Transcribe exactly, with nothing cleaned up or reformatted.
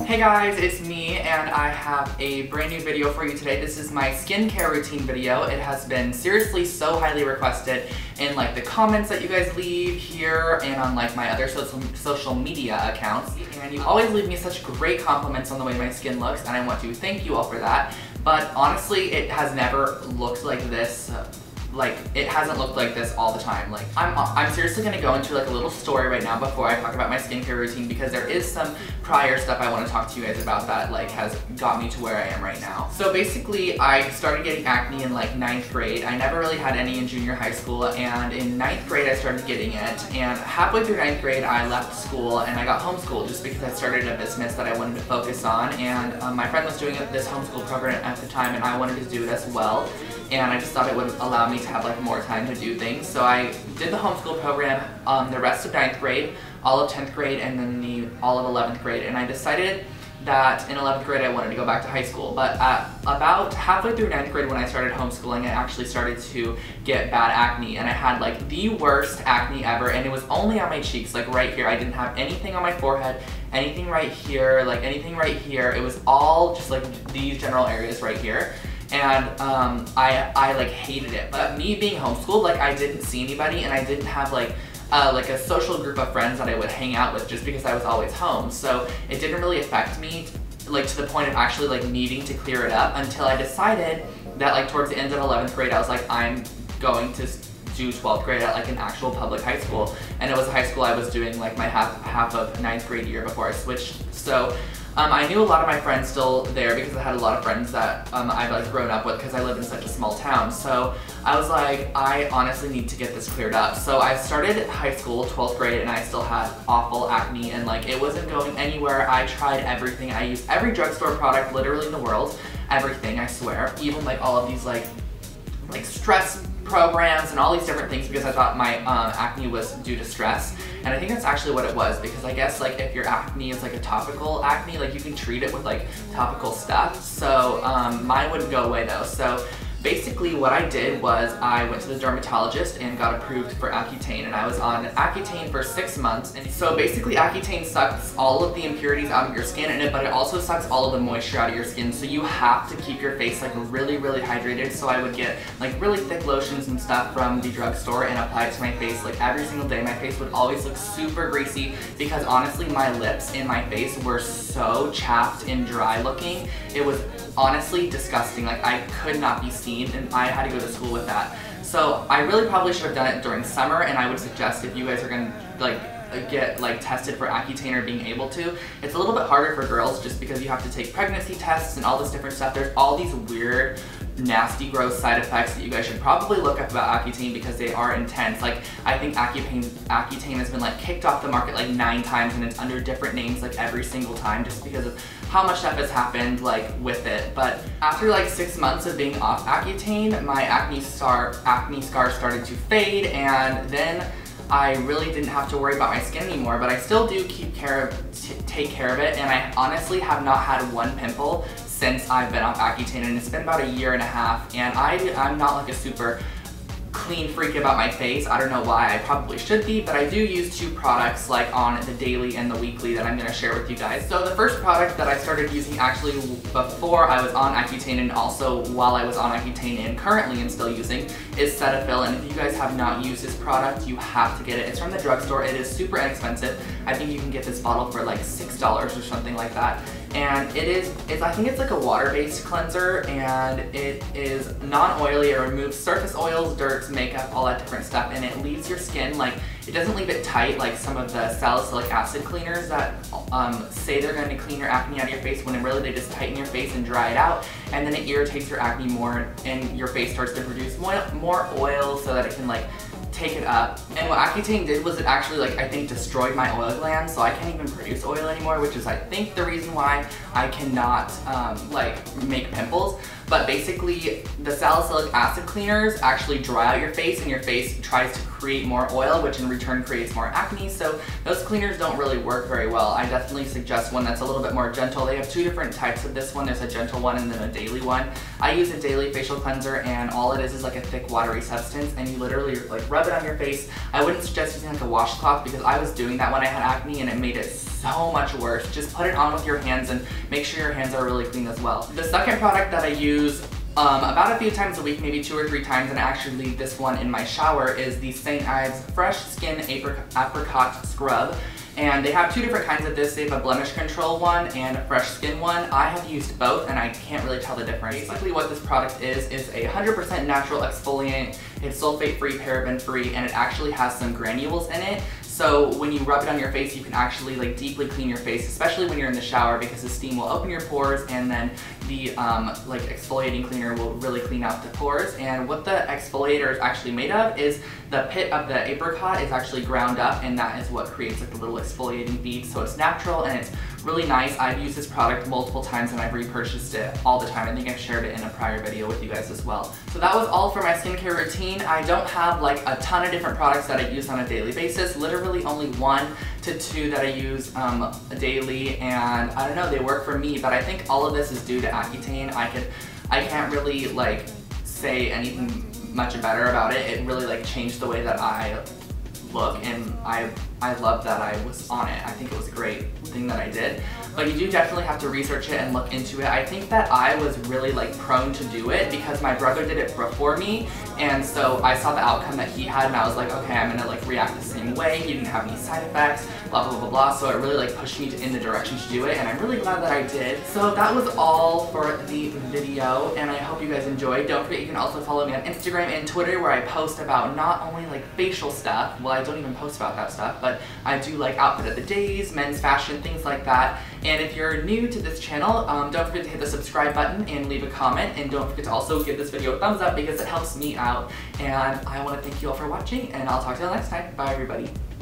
Hey guys, it's me and I have a brand new video for you today. This is my skincare routine video. It has been seriously so highly requested in like the comments that you guys leave here and on like my other social, social media accounts. And you always leave me such great compliments on the way my skin looks, and I want to thank you all for that. But honestly, it has never looked like this. Like, it hasn't looked like this all the time. Like, I'm, I'm seriously gonna go into like a little story right now before I talk about my skincare routine, because there is some prior stuff I want to talk to you guys about that like has got me to where I am right now. So basically, I started getting acne in like ninth grade. I never really had any in junior high school, and in ninth grade I started getting it, and halfway through ninth grade I left school and I got homeschooled just because I started a business that I wanted to focus on, and um, my friend was doing this homeschool program at the time and I wanted to do it as well. And I just thought it would allow me to have like more time to do things. So I did the homeschool program um, the rest of ninth grade, all of tenth grade, and then the all of eleventh grade. And I decided that in eleventh grade I wanted to go back to high school. But at about halfway through ninth grade, when I started homeschooling, I actually started to get bad acne. And I had like the worst acne ever, and it was only on my cheeks, like right here. I didn't have anything on my forehead, anything right here, like anything right here. It was all just like these general areas right here. And um, I, I like hated it. But me being homeschooled, like I didn't see anybody, and I didn't have like uh, like a social group of friends that I would hang out with just because I was always home. So it didn't really affect me like to the point of actually like needing to clear it up until I decided that like towards the end of eleventh grade I was like, I'm going to do twelfth grade at like an actual public high school. And it was a high school I was doing like my half, half of ninth grade year before I switched. So Um, I knew a lot of my friends still there because I had a lot of friends that um, I've like grown up with because I live in such a small town. So I was like, I honestly need to get this cleared up. So I started high school, twelfth grade, and I still had awful acne, and like it wasn't going anywhere. I tried everything. I used every drugstore product literally in the world. Everything, I swear. Even like all of these like, like stress programs and all these different things because I thought my um, acne was due to stress. And I think that's actually what it was, because I guess like if your acne is like a topical acne, like you can treat it with like topical stuff. So um, mine wouldn't go away though. So basically what I did was I went to the dermatologist and got approved for Accutane, and I was on Accutane for six months. And so basically Accutane sucks all of the impurities out of your skin, and it, but it also sucks all of the moisture out of your skin. So you have to keep your face like really, really hydrated. So I would get like really thick lotions and stuff from the drugstore and apply it to my face like every single day. My face would always look super greasy because honestly my lips and my face were so chapped and dry looking. It was honestly disgusting. Like I could not be seen, and I had to go to school with that. So I really probably should have done it during summer, and I would suggest if you guys are gonna like get like tested for Accutane or being able to, it's a little bit harder for girls just because you have to take pregnancy tests and all this different stuff. There's all these weird, nasty, gross side effects that you guys should probably look up about Accutane because they are intense. Like I think Accutane, Accutane has been like kicked off the market like nine times, and it's under different names like every single time just because of how much stuff has happened like with it. But after like six months of being off Accutane, my acne scar, acne scars started to fade, and then I really didn't have to worry about my skin anymore. But I still do keep care of, t take care of it, and I honestly have not had one pimple since I've been off Accutane, and it's been about a year and a half, and I, I'm not like a super clean freak about my face. I don't know why. I probably should be, but I do use two products like on the daily and the weekly that I'm going to share with you guys. So the first product that I started using actually before I was on Accutane, and also while I was on Accutane and currently and still using, is Cetaphil. And if you guys have not used this product, you have to get it. It's from the drugstore. It is super inexpensive. I think you can get this bottle for like six dollars or something like that. And it is, it's, I think it's like a water-based cleanser, and it is non-oily. It removes surface oils, dirt, makeup, all that different stuff, and it leaves your skin like, it doesn't leave it tight like some of the salicylic acid cleaners that um, say they're going to clean your acne out of your face, when really they just tighten your face and dry it out, and then it irritates your acne more, and your face starts to produce more, more oil so that it can like take it up. And what Accutane did was it actually like I think destroyed my oil glands, so I can't even produce oil anymore, which is I think the reason why I cannot um, like make pimples. But basically the salicylic acid cleaners actually dry out your face, and your face tries to create more oil, which in return creates more acne. So those cleaners don't really work very well. I definitely suggest one that's a little bit more gentle. They have two different types of this one. There's a gentle one and then a daily one. I use a daily facial cleanser, and all it is is like a thick watery substance, and you literally like rub it on your face. I wouldn't suggest using like a washcloth because I was doing that when I had acne and it made it so much worse. Just put it on with your hands and make sure your hands are really clean as well. The second product that I use um, about a few times a week, maybe two or three times, and I actually leave this one in my shower, is the Saint Ives Fresh Skin Apricot Scrub. And they have two different kinds of this. They have a blemish control one and a fresh skin one. I have used both and I can't really tell the difference. Basically what this product is, is a one hundred percent natural exfoliant. It's sulfate-free, paraben-free, and it actually has some granules in it. So when you rub it on your face, you can actually like deeply clean your face, especially when you're in the shower, because the steam will open your pores and then the um, like exfoliating cleaner will really clean out the pores. And what the exfoliator is actually made of is the pit of the apricot is actually ground up, and that is what creates like the little exfoliating beads. So it's natural and it's really nice. I've used this product multiple times and I've repurchased it all the time. I think I've shared it in a prior video with you guys as well. So that was all for my skincare routine. I don't have like a ton of different products that I use on a daily basis. Literally only one to two that I use um, daily, and I don't know, they work for me, but I think all of this is due to Accutane. I could, I can't really like say anything much better about it. It really like changed the way that I look, and I I love that I was on it. I think it was a great thing that I did. But you do definitely have to research it and look into it. I think that I was really like prone to do it because my brother did it before me, and so I saw the outcome that he had and I was like, okay, I'm gonna like react the same way. He didn't have any side effects, blah blah blah blah. So it really like pushed me to, in the direction to do it, and I'm really glad that I did. So that was all for the video, and I hope you guys enjoyed. Don't forget you can also follow me on Instagram and Twitter, where I post about not only like facial stuff, well I don't even post about that stuff, but I do like outfit of the days, men's fashion, things like that. And if you're new to this channel, um, don't forget to hit the subscribe button and leave a comment, and don't forget to also give this video a thumbs up because it helps me out. And I want to thank you all for watching, and I'll talk to you all next time. Bye everybody.